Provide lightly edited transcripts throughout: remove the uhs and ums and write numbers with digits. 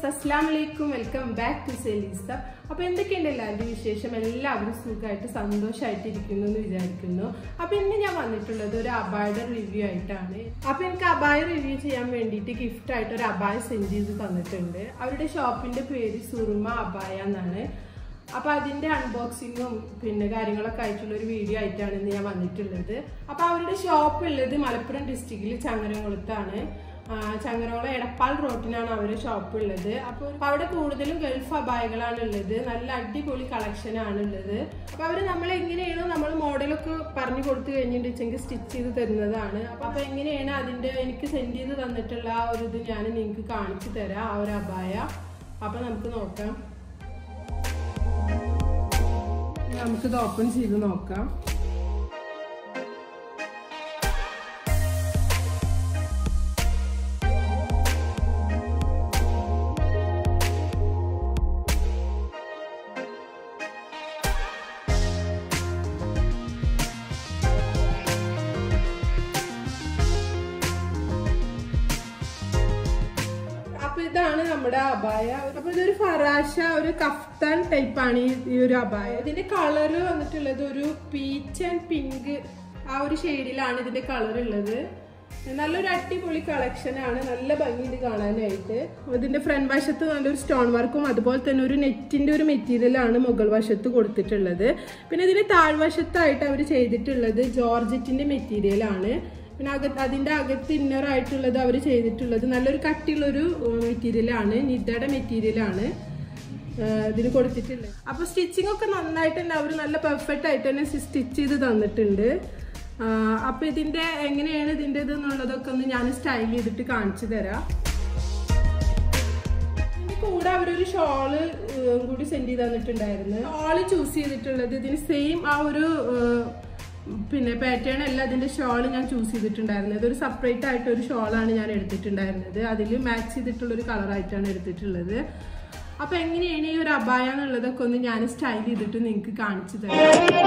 Assalamualaikum, welcome back to Selista. അപ്പോൾ എന്തൊക്കെയുണ്ട് എല്ലാവരുടെ വിശേഷം? എല്ലാവരും സുഖമായിട്ട് സന്തോഷമായിട്ടിരിക്കുന്നു എന്ന് വിചാരിക്കുന്നു. അപ്പോൾ ഇന്ന് ഞാൻ വന്നിട്ടുള്ളത് ഒരു അബായയുടെ റിവ്യൂ ആയിട്ടാണ്. അപ്പോൾ എനിക്ക് അബായ റിവ്യൂ ചെയ്യാൻ വേണ്ടിയിട്ട് ഗിഫ്റ്റ് ആയിട്ട് ഒരു അബായ സെൻഡ് ചെയ്ത് തന്നിട്ടുണ്ട്. അവരുടെ ഷോപ്പിന്റെ പേര് സുറുമ അബായ എന്നാണ്. അപ്പോൾ അതിന്റെ അൺബോക്സിങ്ങും പിന്നെ കാര്യങ്ങളൊക്കെ ആയിട്ടുള്ള ഒരു വീഡിയോ ആയിട്ടാണ് ഇന്ന് ഞാൻ വന്നിട്ടുള്ളത്. അപ്പോൾ അവരുടെ ഷോപ്പ് ഉള്ളത് മലപ്പുറം ഡിസ്ട്രിക്റ്റിൽ ചങ്ങരംകുളത്താണ്. ചങ്ങരംകുളം എടപ്പാൾ റോട്ടിനാണ് അവരുടെ ഷോപ്പ് ഉള്ളത്. അപ്പോൾ അവിടെ കൂടുതലും ഗൾഫ് അബായകളാണ് ഉള്ളത്. നല്ല അടിപൊളി കളക്ഷൻ ആണ് ഉള്ളത്. അപ്പൊ അവര് നമ്മൾ എങ്ങനെയാണോ നമ്മൾ മോഡലൊക്കെ പറഞ്ഞു കൊടുത്തു കഴിഞ്ഞിട്ടുണ്ടെങ്കിൽ സ്റ്റിച്ച് ചെയ്ത് തരുന്നതാണ്. അപ്പൊ എങ്ങനെയാണ് അതിന്റെ എനിക്ക് സെൻഡ് ചെയ്ത് തന്നിട്ടുള്ള ആ ഒരു ഇത് ഞാൻ നിങ്ങൾക്ക് കാണിച്ചു തരാം, ആ ഒരു അബായ. അപ്പൊ നമുക്ക് നോക്കാം, നമുക്കിത് ഓപ്പൺ ചെയ്ത് നോക്കാം. ഇതാണ് നമ്മുടെ അബായ. അപ്പൊ ഇതൊരു ഫറാഷ, ഒരു കഫ്താൻ ടൈപ്പ് ആണ് ഈ ഒരു അബായ. ഇതിന്റെ കളറ് വന്നിട്ടുള്ളത് ഒരു പീച്ച് ആൻഡ് പിങ്ക് ആ ഒരു ഷെയ്ഡിലാണ് ഇതിന്റെ കളർ ഉള്ളത്. നല്ലൊരു അടിപൊളി കളക്ഷൻ ആണ്, നല്ല ഭംഗിയുണ്ട് കാണാനായിട്ട്. ഇതിന്റെ ഫ്രണ്ട് വശത്ത് നല്ലൊരു സ്റ്റോൺ വർക്കും അതുപോലെ തന്നെ ഒരു നെറ്റിന്റെ ഒരു മെറ്റീരിയലാണ് മുകൾ വശത്ത് കൊടുത്തിട്ടുള്ളത്. പിന്നെ ഇതിന്റെ താഴ്വശത്തായിട്ട് അവർ ചെയ്തിട്ടുള്ളത് ജോർജറ്റിന്റെ മെറ്റീരിയൽ ആണ്. പിന്നെ അതിന്റെ അകത്ത് ഇന്നർ ആയിട്ടുള്ളത് അവർ ചെയ്തിട്ടുള്ളത് നല്ലൊരു കട്ടിയുള്ളൊരു മെറ്റീരിയൽ ആണ്, നിദയുടെ മെറ്റീരിയൽ ആണ് ഇതിന് കൊടുത്തിട്ടുള്ളത്. അപ്പൊ സ്റ്റിച്ചിങ് ഒക്കെ നന്നായിട്ട് തന്നെ അവർ നല്ല പെർഫെക്റ്റ് ആയിട്ട് തന്നെ സ്റ്റിച്ച് ചെയ്ത് തന്നിട്ടുണ്ട്. അപ്പൊ ഇതിന്റെ എങ്ങനെയാണ് ഇതിന്റെ ഇത് എന്നുള്ളതൊക്കെ ഒന്ന് ഞാൻ സ്റ്റൈൽ ചെയ്തിട്ട് കാണിച്ചു തരാം. കൂടെ അവരൊരു ഷോള് കൂടി സെൻഡ് ചെയ്ത് തന്നിട്ടുണ്ടായിരുന്നു. ഷോള് ചൂസ് ചെയ്തിട്ടുള്ളത് ഇതിന് സെയിം ആ ഒരു പിന്നെ പാറ്റേൺ അല്ല, അതിന്റെ ഷോൾ ഞാൻ ചൂസ് ചെയ്തിട്ടുണ്ടായിരുന്നത്. ഒരു സെപ്പറേറ്റ് ആയിട്ട് ഒരു ഷോളാണ് ഞാൻ എടുത്തിട്ടുണ്ടായിരുന്നത്. അതിൽ മാച്ച് ചെയ്തിട്ടുള്ള ഒരു കളറായിട്ടാണ് എടുത്തിട്ടുള്ളത്. അപ്പൊ എങ്ങനെയാണ് ഈ ഒരു അബായ എന്നുള്ളതൊക്കെ ഒന്ന് ഞാൻ സ്റ്റൈൽ ചെയ്തിട്ട് നിങ്ങൾക്ക് കാണിച്ചു തരാം.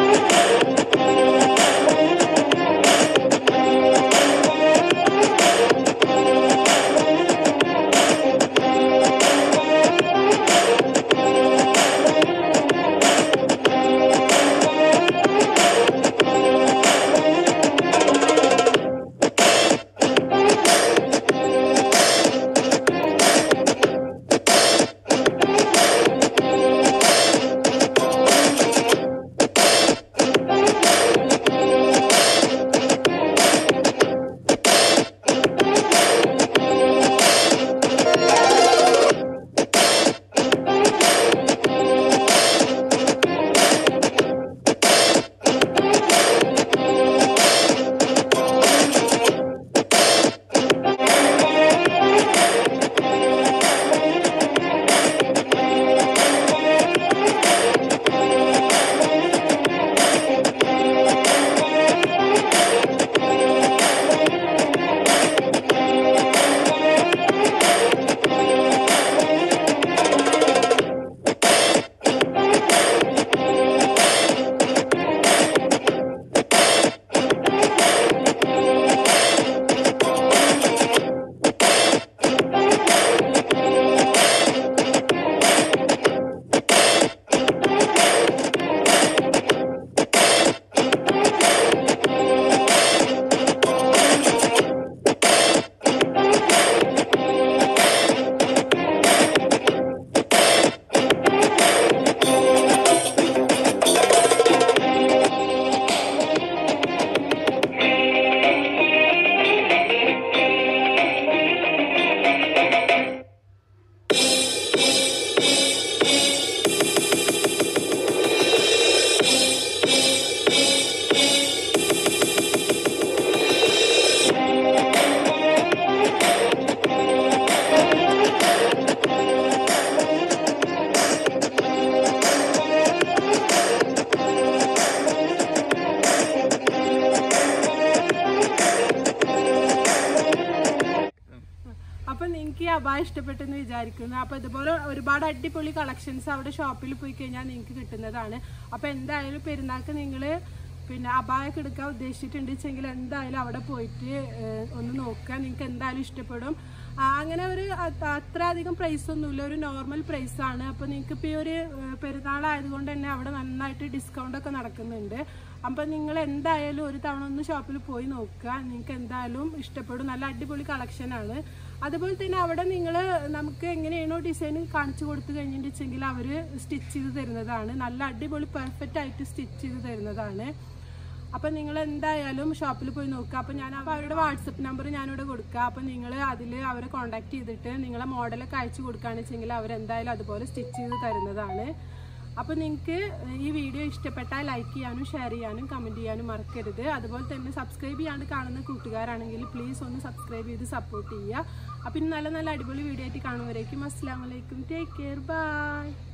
നിങ്ങൾക്ക് ഈ അബായ ഇഷ്ടപ്പെട്ടെന്ന് വിചാരിക്കുന്നു. അപ്പോൾ ഇതുപോലെ ഒരുപാട് അടിപൊളി കളക്ഷൻസ് അവിടെ ഷോപ്പിൽ പോയി കഴിഞ്ഞാൽ നിങ്ങൾക്ക് കിട്ടുന്നതാണ്. അപ്പോൾ എന്തായാലും പെരുന്നാൾക്ക് നിങ്ങൾ പിന്നെ അബായൊക്കെ എടുക്കാൻ ഉദ്ദേശിച്ചിട്ടുണ്ടെങ്കിൽ എന്തായാലും അവിടെ പോയിട്ട് ഒന്ന് നോക്കുക, നിങ്ങൾക്ക് എന്തായാലും ഇഷ്ടപ്പെടും. അങ്ങനെ ഒരു അത്ര അധികം പ്രൈസ് ഒന്നുമില്ല, ഒരു നോർമൽ പ്രൈസാണ്. അപ്പോൾ നിങ്ങൾക്ക് ഇപ്പോൾ ഈ ഒരു പെരുന്നാളായതുകൊണ്ട് തന്നെ അവിടെ നന്നായിട്ട് ഡിസ്കൗണ്ട് ഒക്കെ നടക്കുന്നുണ്ട്. അപ്പോൾ നിങ്ങൾ എന്തായാലും ഒരു തവണ ഒന്ന് ഷോപ്പിൽ പോയി നോക്കുക, നിങ്ങൾക്ക് എന്തായാലും ഇഷ്ടപ്പെടും. നല്ല അടിപൊളി കളക്ഷനാണ്. അതുപോലെ തന്നെ അവിടെ നിങ്ങൾ നമുക്ക് എങ്ങനെയാണോ ഡിസൈൻ കാണിച്ചു കൊടുത്തു കഴിഞ്ഞിട്ടുണ്ടെങ്കിൽ അവർ സ്റ്റിച്ച് ചെയ്ത് തരുന്നതാണ്. നല്ല അടിപൊളി പെർഫെക്റ്റ് ആയിട്ട് സ്റ്റിച്ച് ചെയ്ത് തരുന്നതാണ്. അപ്പം നിങ്ങൾ എന്തായാലും ഷോപ്പിൽ പോയി നോക്കുക. അപ്പം ഞാൻ അവരുടെ വാട്സപ്പ് നമ്പർ ഞാനിവിടെ കൊടുക്കുക. അപ്പം നിങ്ങൾ അതിൽ അവരെ കോൺടാക്ട് ചെയ്തിട്ട് നിങ്ങളെ മോഡലൊക്കെ അയച്ചു കൊടുക്കുകയാണെന്ന് വെച്ചെങ്കിൽ അവരെന്തായാലും അതുപോലെ സ്റ്റിച്ച് ചെയ്ത് തരുന്നതാണ്. അപ്പോൾ നിങ്ങൾക്ക് ഈ വീഡിയോ ഇഷ്ടപ്പെട്ടാൽ ലൈക്ക് ചെയ്യാനും ഷെയർ ചെയ്യാനും കമൻറ്റ് ചെയ്യാനും മറക്കരുത്. അതുപോലെ തന്നെ സബ്സ്ക്രൈബ് ചെയ്യാണ്ട് കാണുന്ന കൂട്ടുകാരാണെങ്കിൽ പ്ലീസ് ഒന്ന് സബ്സ്ക്രൈബ് ചെയ്ത് സപ്പോർട്ട് ചെയ്യുക. അപ്പം നല്ല നല്ല അടിപൊളി വീഡിയോ ആയിട്ട് കാണുന്നവരേക്കും അസ്സലാമു അലൈക്കും. Take care. ബൈ.